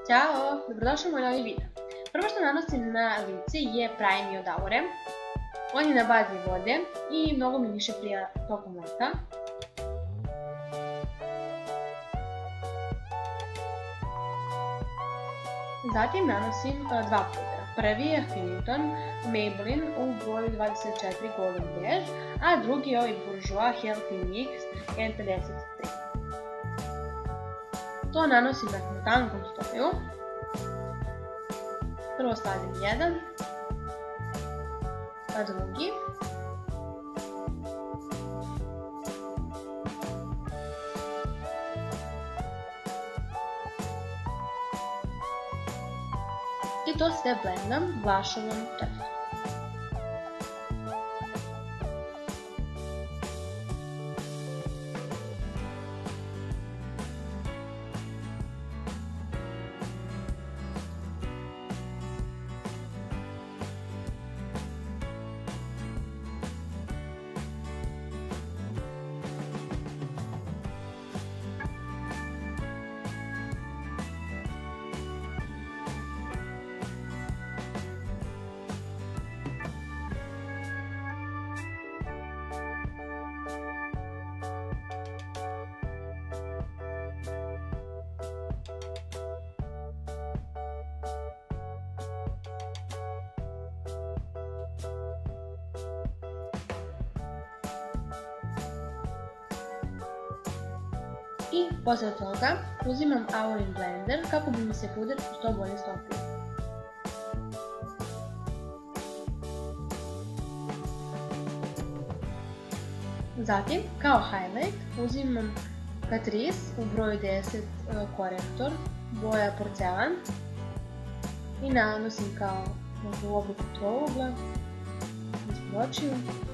Ćao, dobrodošli u moj novi video. Prvo što nanosim na lice je Prime od Aure. On je na bazi vode i mnogo mi više prija tokom leta. Zatim nanosim dva pudra. Prvi je Finiton Maybelline u boju 24 Golden Beige, a drugi je ovaj Bourjois Healthy Mix N53. To nanosim na tankom sloju. Prvo stavim jedan, pa drugi. I to sve blendam vlašovom teflom. I poslije toga uzimam Aurin blender kako bi mi se puder što bolje stopio. Zatim, kao highlight, uzimam Catrice u broju 10 korektor, boja porcelan i nanosim kao u obliku trougla ispod očiju.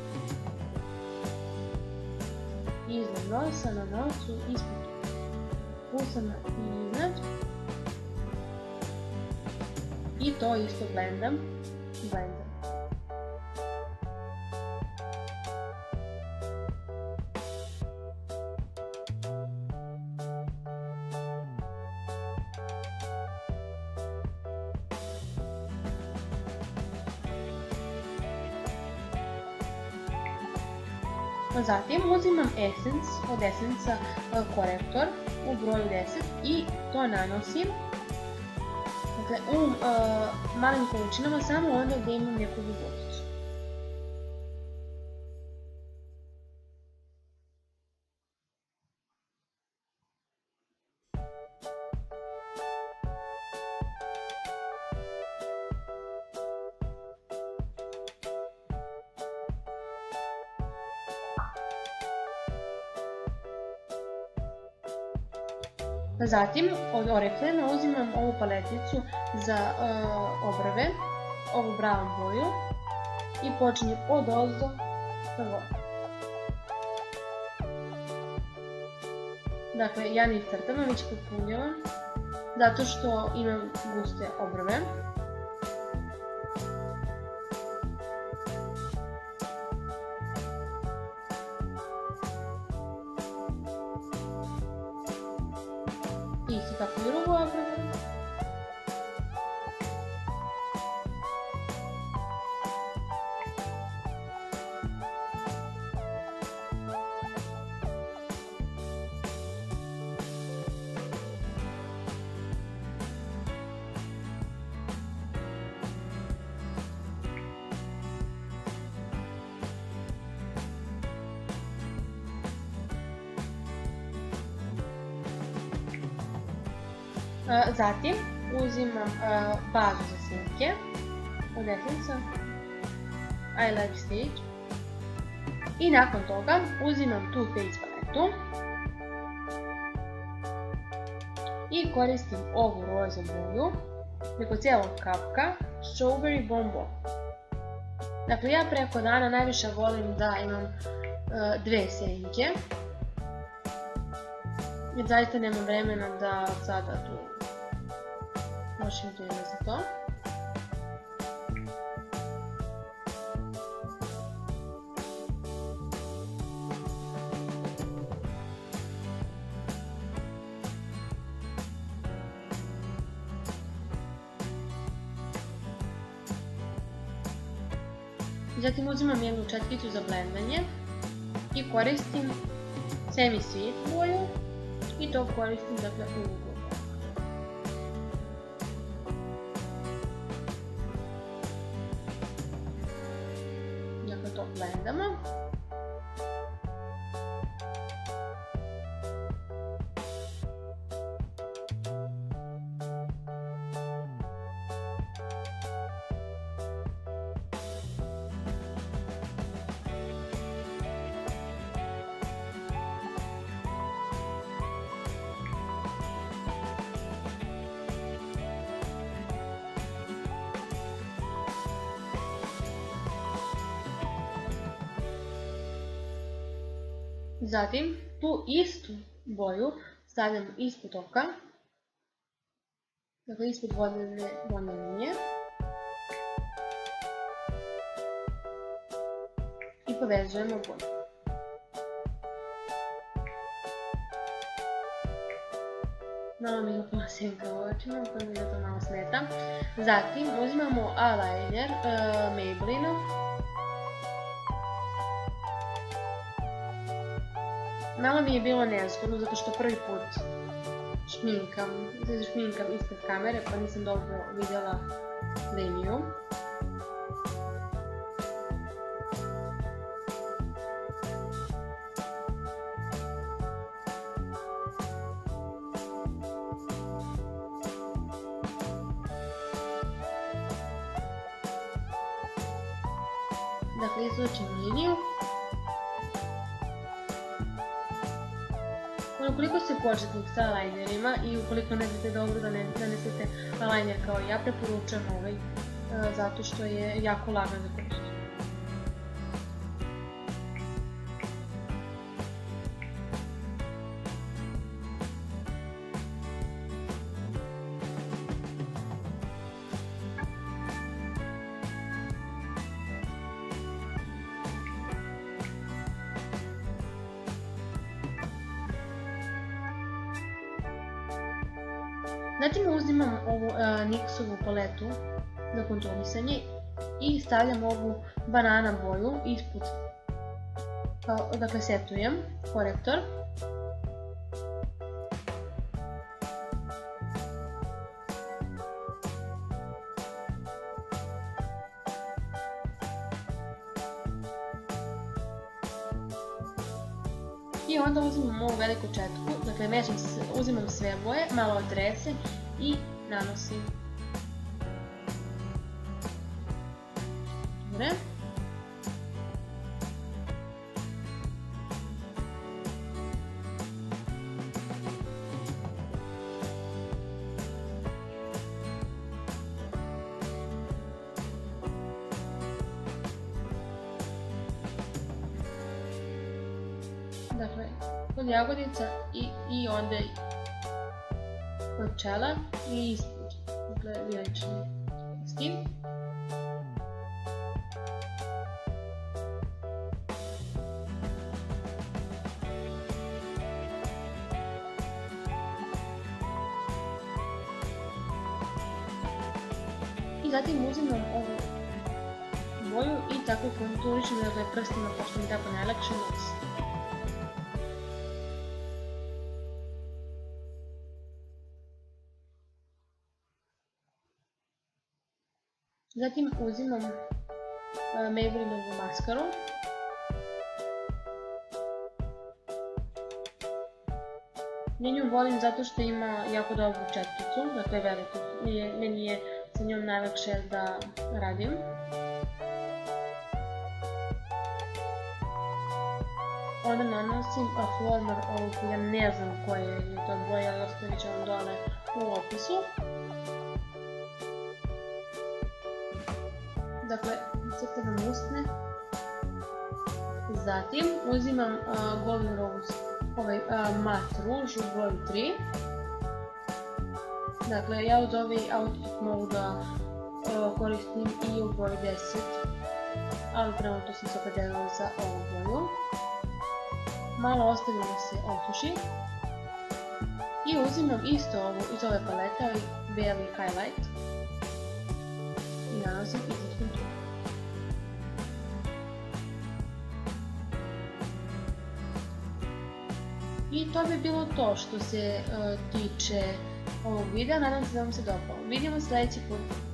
Iznad nosa, na nosu, ispod usana i iznad. I to isto blendam. Zatim uzimam Essence od Essence korektor u broju 10 i to nanosim u malim količinama, samo onda gdje imam neku duboticu. Zatim od Oriflame uzimam ovu paleticu za obrve, ovu brown boju i počinjem od ozdo ka gore. Dakle, ja ne crtam, već popunjavam zato što imam guste obrve. I isto tako drugu obrvu. Zatim uzimam bazu za senke od Essence I Like Stage i nakon toga uzimam Too Faced paletu i koristim ovu roza boju preko cijelog kapka Strawberry Bonbon. Dakle, ja preko dana najviše volim da imam dve senke jer zaista nemam vremena da sada tu trošim vrijeme za to. Zatim uzimam jednu četkicu za blendanje i koristim semi-sweet boju i to koristim dakle u uglu. Dakle to blendamo. Zatim tu istu boju stavljamo ispod oka, dakle ispod vodene linije i povezujemo boju. Malo mi upala senka u očima, pa mi to malo smeta. Zatim uzimamo eyeliner Maybelline. Malo mi je bilo nezgodno zato što prvi put šminkam ispred kamere pa nisam dobro vidjela liniju. Dakle, izvučem liniju. Ukoliko ste početnik sa eyelinerima i ukoliko ne znate dobro da nanesete eyeliner kao ja, preporučujem ovaj zato što je jako lagan za korištenje. Zatim uzimam ovu NYX-ovu paletu za konturisanje i stavljam ovu banana boju ispod, dakle setujem korektor. I onda uzimam ovu veliku četku, dakle uzimam sve boje, malo otresem i nanosim. Dobre. Dakle, kod jagodica i onda od čela i ispod, dakle, vijelični stiv. I zatim uzimam ovu boju i tako konturišem prstima, pošto mi tako najlakše nosi. Zatim uzimam Maybellinovu maskaru. Nju volim zato što ima jako dobru četkicu, dakle veliku, meni je sa njom najlakše da radim. Onda nanosim Flormar ovu, ja ne znam koje je to boje, ali ostavit ću vam dole u opisu. Dakle, crtam usne. Zatim uzimam Golden Rose, ovaj mat ruž u boju 3. Dakle, ja uz ovaj outfit mogu da koristim i u boju 10, ali trenutno sam se opredelila za ovu boju. Malo ostavim da se osuši. I uzimam isto ovo iz ove palete, ovaj bijeli highlight. I nanosim ispod kontura. I to bi bilo to što se tiče ovog videa. Nadam se da vam se dopalo. Vidimo sljedeći put.